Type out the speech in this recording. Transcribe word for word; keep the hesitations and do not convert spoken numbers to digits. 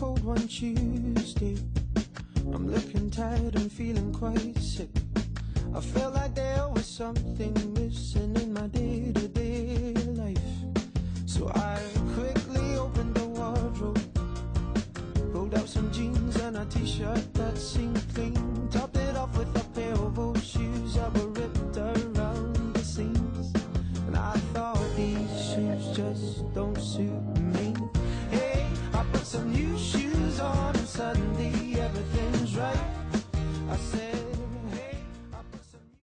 cold one Tuesday. I'm looking tired and feeling quite sick. I felt like there was something missing in my day-to-day life. So I quickly opened the wardrobe, pulled out some jeans and a t-shirt that seemed clean, topped it off with a pair of old shoes that were ripped around the seams. And I thought these shoes just don't suit